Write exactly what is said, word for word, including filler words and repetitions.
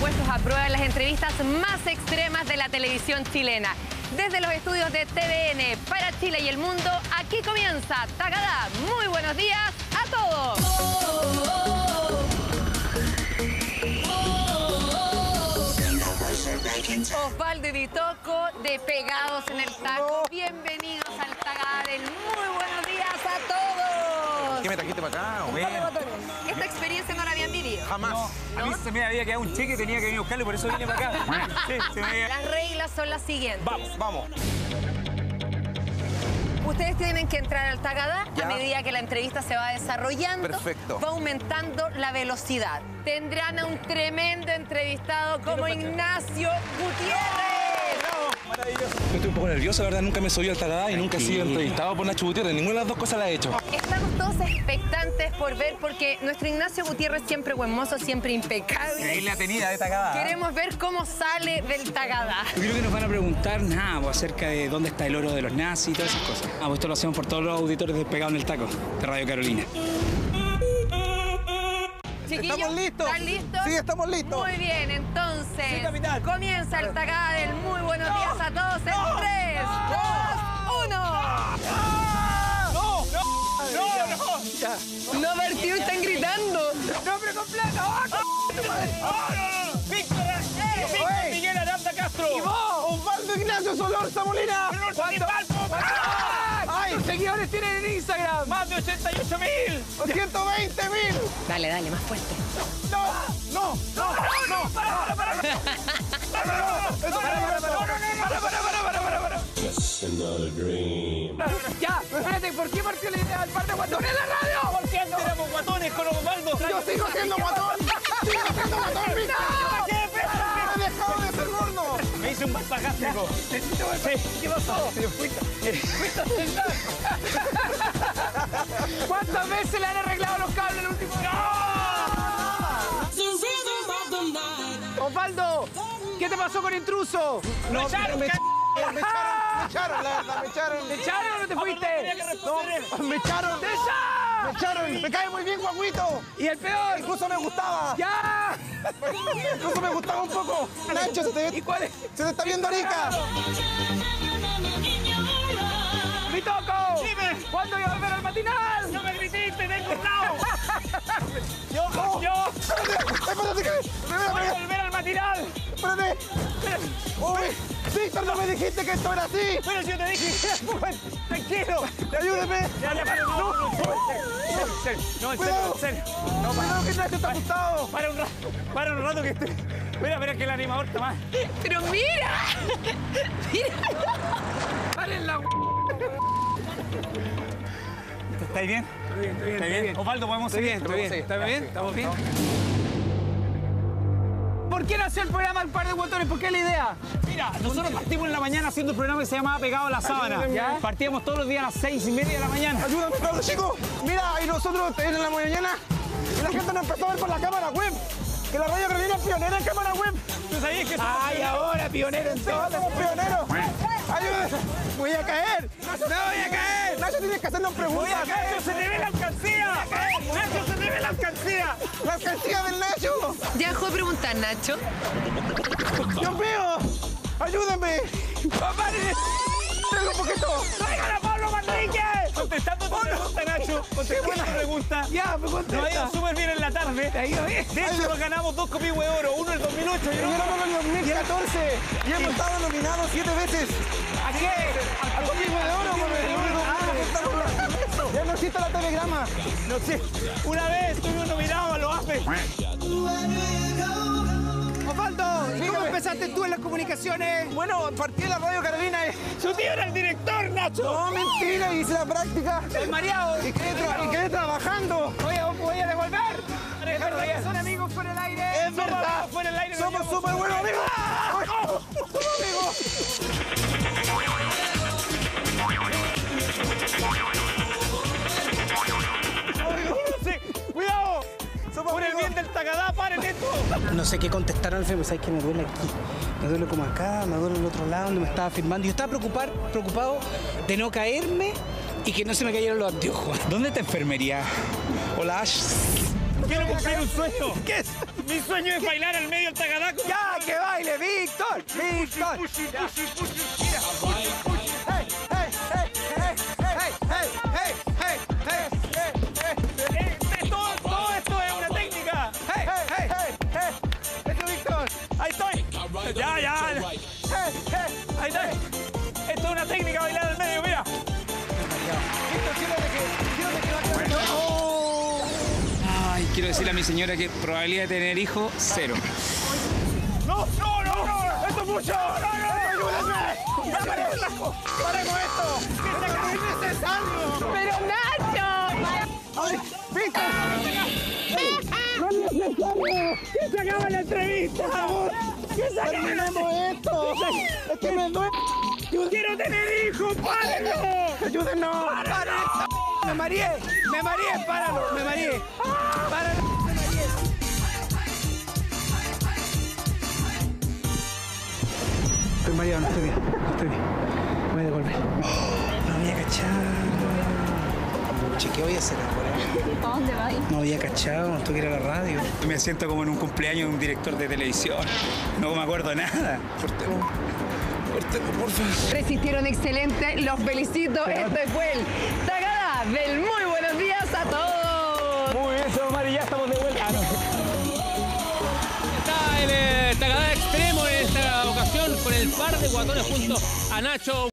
puestos a prueba en las entrevistas más extremas de la televisión chilena. Desde los estudios de T V N para Chile y el mundo, aquí comienza Tagadá. Muy buenos días a todos. Osvaldo y Bitoco de Pegados en el Taco. Bienvenidos al Tagadá del Muy buenos días a todos. ¿Qué me trajiste para acá? Esta experiencia no la habían vivido. Jamás. No, a mí ¿No? se me había quedado un cheque, tenía que venir a buscarlo, por eso vine para acá. Sí, se me había... Las reglas son las siguientes. Vamos, vamos. Ustedes tienen que entrar al Tagadá Ya. a medida que la entrevista se va desarrollando. Perfecto. Va aumentando la velocidad. Tendrán a un tremendo entrevistado como Ignacio Gutiérrez. Maravilloso. Yo estoy un poco nervioso, la verdad, nunca me subí al Tagadá y nunca he sido entrevistado por Nacho Gutiérrez. Ninguna de las dos cosas la he hecho. Estamos todos expectantes por ver, porque nuestro Ignacio Gutiérrez siempre buen mozo, siempre impecable. Ahí la tenida de Tagadá. Queremos ver cómo sale del Tagadá. Yo creo que nos van a preguntar nada pues, acerca de dónde está el oro de los nazis y todas esas cosas. Ah, pues esto lo hacemos por todos los auditores de Pegados en el Taco, de Radio Carolina. Chiquillos, ¿Estamos listos? ¿están listos? Sí, estamos listos. Muy bien, entonces Sí, capitán. comienza el Tagadá del Muy buenos días a todos en no, tres, dos, uno. ¡No! ¡No! ¡No! ¡No! Ya. No, Bertío, están gritando. ¡Nombre completo! ¡Ah, c***! ¡No, no, no! ¡Víctor! ¡Víctor Ey. Miguel Aranda Castro! ¿Y vos? Osvaldo Ignacio Solorza Molina. ¿Cuánto? ¡Ay! seguidores tienen en Instagram? ¡Más de ochenta y ocho mil! ¡ciento veinte mil! Dale, dale, más fuerte. ¡No! ¡No! ¡No! ¡No! ¡Para, para, para! ¡Para, para, para, para, para! Just another dream. ¡Ya! Espérate, ¿por qué partió la idea del par de guatones en la radio? Porque antes éramos guatones con Osvaldo. ¡Yo sigo siendo guatón! ¡Sigo siendo guatón! ¿Qué ¡He dejado de ser gordo! Me hice un mal gástrico. Sí. ¿Qué pasó? Fuiste, fuiste a cenar. ¿Cuántas veces le han arreglado los cables el último? ¡No! Osvaldo, ¿qué te pasó con Intruso? No, ¡Me echaron! me, ca- me echaron, me echaron, la verdad, me echaron. ¿Te echaron o no te fuiste? No, me echaron. ¡Te echaron! Me echaron. Me cae muy bien, guaguito. ¿Y el peor? Incluso me gustaba. ¡Ya! Incluso me gustaba un poco. Nacho, se te, ¿Y cuál es? se te está viendo Arica. ¡Bitoco! ¡Dime! ¿Cuándo iba a volver al matinal? ¡No me gritaste, tengo un lado! ¡Yo! ¡Yo! Espérate, espérate, que... ¡Voy a Espérate, volver al matinal! espérate. Uy, Víctor, no me dijiste que esto era así. Pero si yo te dije, tranquilo. Ayúdeme. Ya, ya, para, no, no, no, en serio, no, en serio, Cuidado. en serio. No, cuidado que Nacho está asustado. Para un rato, para un rato que estoy... Espera, espera, que el animador está mal. Pero mira. Mira. ¡Paren la... ¿Estáis bien? Estoy bien, estoy bien. ¿Está bien? Osvaldo, ¿podemos seguir? Estoy bien, ¿Está bien? ¿Estamos bien? ¿Por qué nació el programa El Par de Guatones? ¿Por qué la idea? Mira, nosotros partimos en la mañana haciendo un programa que se llamaba Pegado a la Sábana. ¿Ya? Partíamos todos los días a las seis y media de la mañana. Ayúdame, cabros chicos. Mira, y nosotros en la mañana y la gente nos empezó a ver por la cámara web. Que la Radio Carolina es pionera en cámara web. ¿Tú sabías que... ¡Ay, ahora, pionero en todo! ¡Somos pioneros! ¡Ayúdame! ¡Voy a caer! ¡No voy a caer! Nacho, tienes que hacernos preguntas. ¡Nacho, se te ve la alcancía! ¡Nacho, se te ve la alcancía! ¡La alcancía del Nacho! Ya dejó de preguntar, Nacho. ¡Dios mío! ¡Ayúdame! ¡Papá, ¡Tengo un poquito! ¡traigan a Pablo Manrique! Contestando tu pregunta, Nacho. Contestando tu pregunta. ¡Ya, me Nos ha ido contesta! súper bien en la tarde. ¿Te ha ido bien? De hecho, nos ganamos dos copigües de oro. Uno en el dos mil ocho y Yo otro... ganamos en el dos mil catorce y hemos estado nominados siete veces. ¿A qué? ¡Al Código de Oro! por el único que estamos nominados. ¡Ya no existe la telegrama! No sé. Una vez estuvimos nominados a los A P E. Osvaldo, ¿Cómo empezaste tú en las comunicaciones? Bueno, partí de la Radio Carolina y... Su tío era el director, Nacho. No, mentira, hice la práctica. El mareado. Y quedé, tra- y quedé trabajando. Oye, voy a devolver. Es verdad que son amigos fuera del aire. Es verdad. Fuera del aire. Somos súper buenos amigos. Ay, somos amigos. ¡Cuidado! Somos Por el amigos. bien del Tagadá, paren esto. No sé qué contestar al pero sabes que me duele aquí. Me duele como acá, me duele el otro lado donde me estaba firmando. Yo estaba preocupar, preocupado de no caerme y que no se me cayeran los anteojos. ¿Dónde está enfermería? Hola, Ash. Quiero cumplir un sueño. ¿Qué es? Mi sueño es bailar al medio del Tagadá. ¡Ya, que baile, Víctor! ¡Víctor! Pushi, Ya. pushi, pushi. Mira. ¡Hey, hey, hey, hey, hey, hey, hey, hey, hey, hey, hey! Eh, eh, todo, todo esto es una técnica. ¡Hey, hey, hey, hey! ¡Eso, Víctor! Ahí estoy. Ya, ya. ¡Hey, hey! Ahí estoy. Esto es una técnica, bailar al medio, mira. Víctor, siéntate que... siéntate que va a quedar... ¡Oh! Ay, quiero decirle a mi señora que probabilidad de tener hijos, cero. No, no, no, no. Esto es mucho. No, no, no. Ayúdenme. Ya paremos esto. Paremos esto. Que se acabe innecesario. ¡Pero Nacho! ¡Ay, Víctor! ¡No es necesario! Que se acabe la entrevista. Que se acabe. ¡Terminemos esto! ¡Es que me duele! Quiero tener hijos. ¡Párenlo! ¡Ayúdenos! ¡Para esta! ¡Me mareé! ¡Me mareé! ¡Páralo! ¡Me mareé! ¡Páralo! ¡Me mareé! Estoy mareado, no estoy bien, no estoy bien. Voy a devolver. Oh, no había cachado. Che, ¿qué voy a hacer ahora? ¿Para dónde vais? No había cachado, tengo que ir a la radio. Me siento como en un cumpleaños de un director de televisión. No me acuerdo nada. Cortemos. Cortemos, por favor. Resistieron excelente, los felicito. Este fue el Tagadá del Muy Buenos Días a todos. Muy bien, señor Mari, ya estamos de vuelta. Ah, no. Está el eh, Tagadá extremo en esta ocasión con el par de guatones junto a Nacho.